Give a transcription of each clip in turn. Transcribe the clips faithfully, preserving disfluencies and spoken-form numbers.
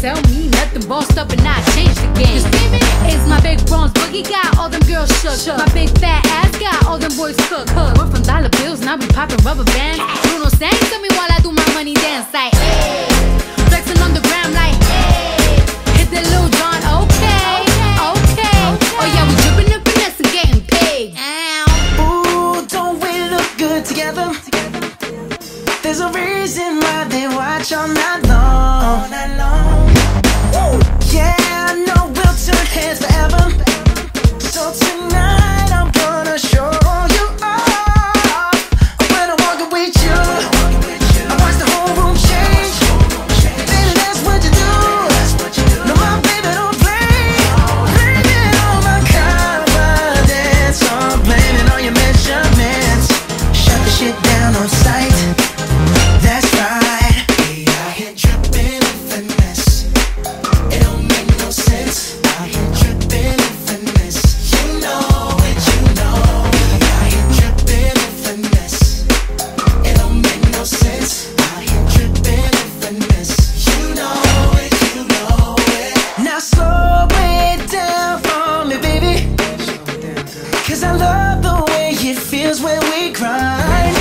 tell me nothing, bossed up and I changed the game. You see me? It's my big bronze boogie got all them girls shook. shook. My big fat ass got all them boys cook. cook. We're from dollar bills and I be popping rubber bands. Bruno sang to me while I do my money dance like, hey. Flexing on the gram like, hey. Hit the Lil Jon, okay, okay. Oh yeah, we dripping the finesse and getting paid. Ooh, don't we look good together? There's a reason why they watch all night long. All night long. Woo. Yeah, I know we'll turn heads forever. So tonight I'm gonna show you off. When I walk with you, I watch the whole room change. Baby, that's what you do. No, my baby don't play. Blame it on my confidence, or blame it on your measurements. Shut the shit down on sight. That's right. We out here dripping in finesse. It don't make no sense. Out here dripping in finesse. You know it, you know. We out here dripping in finesse. It don't make no sense. Out here dripping in finesse. You know it, you know it. Now slow it down for me, baby. Cause I love the way it feels when we grind.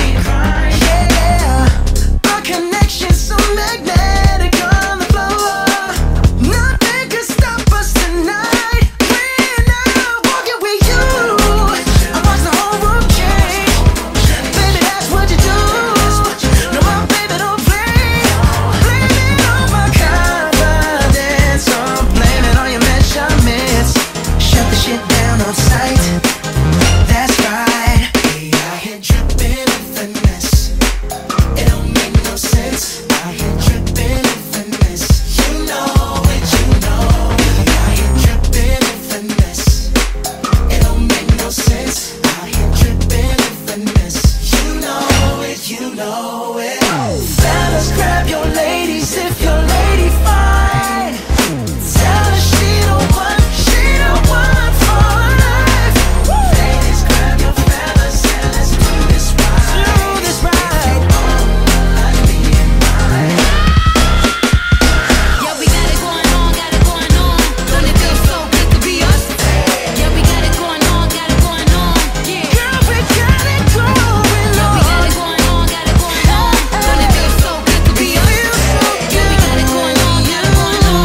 Connection so magnetic on the floor. Nothing can stop us tonight. When I'm walking with you, I watch the whole room change. Baby, that's what you do. No, my baby don't play. Blame it on my confidence, or blame it on your measurements. Shut the shit down on sight. That's right. We out here dripping in finesse. It don't make no sense. Out here dripping in finesse. You know it, you know. We out here dripping in finesse. It don't make no sense. Out here dripping in finesse. You know it, you know it. Fellas, grab your ladies if your lady fine. Tell her she the one, she the one for life. Ladies, grab your fellas and let's do this right. Do this right. Like me and mine. Yeah, we got it going on, got it going on. Don't it feel so good to be us? Yeah, we got it going on, got it going on. Yeah, Girl, we got it going yeah, we got on. it going on, got it going on. Don't it feel so good to be us? Yeah, we got it going on, got it going on.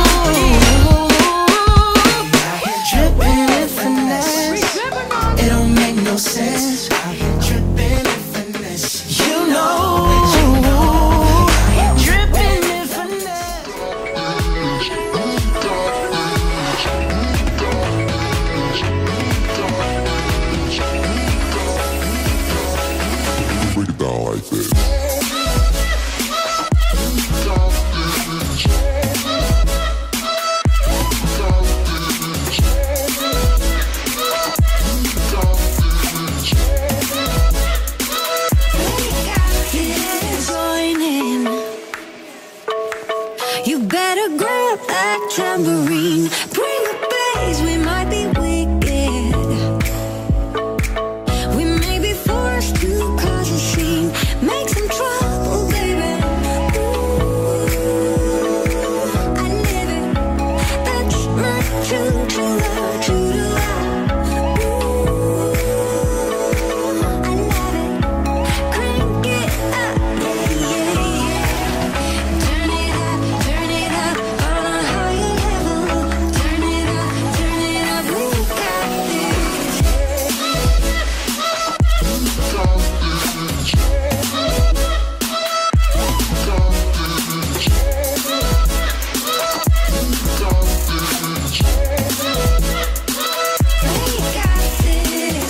Out here dripping in finesse. It don't make no sense. Out here dripping in finesse. You know. Dripping in finesse. Break it down like this. Join in. You better grab that tambourine. Bring the bass, we might be wicked. We may be forced to cause a scene. Make some trouble, baby. Ooh, I live it. That's my true to love, true to love. Ooh, I love it. Crank it up, yeah, yeah, yeah. Turn it up, turn it up on a higher level. Turn it up, turn it up, we got this. We got this.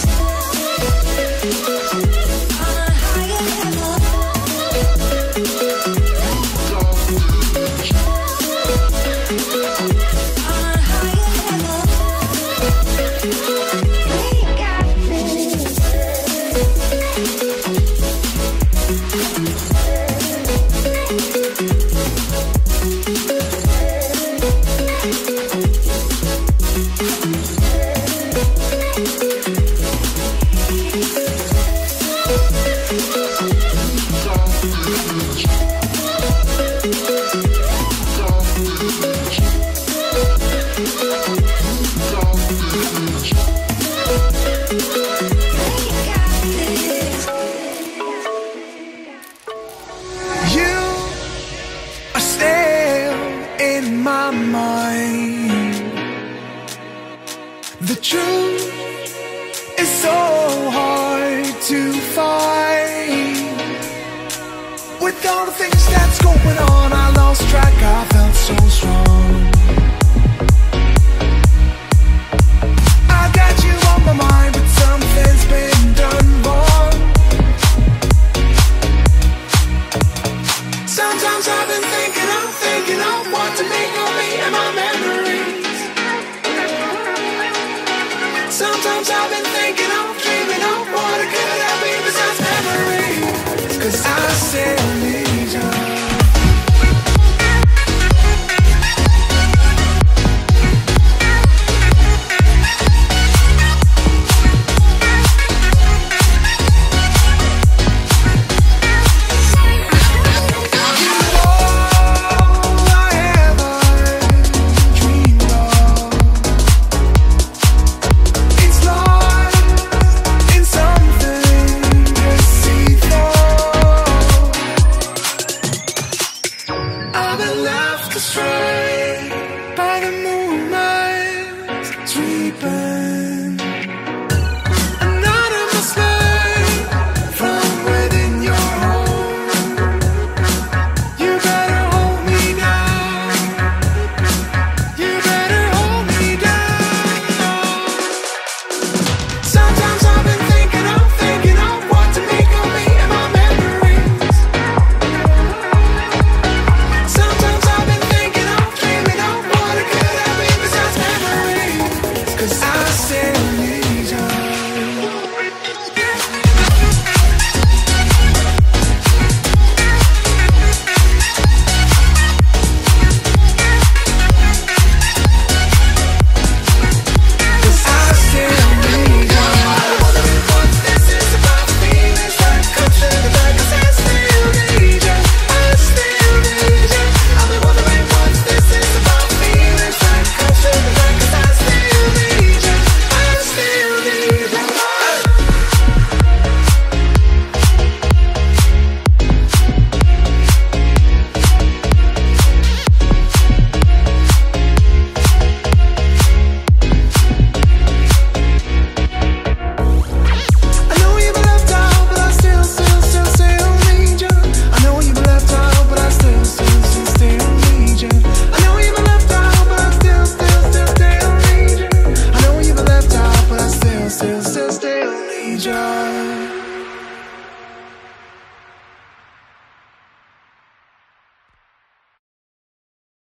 On a higher level. On a higher level. We got this. Thank you. is so hard to find. With all the things that's going on, I lost track, I felt so strong. I got you on my mind, but something's been done wrong. Sometimes I've been thinking, I'm thinking of what to make of me and my memories. Sometimes I've been thinking, I'm dreaming of what it could have been besides memories. Cause I still need you. Cause I still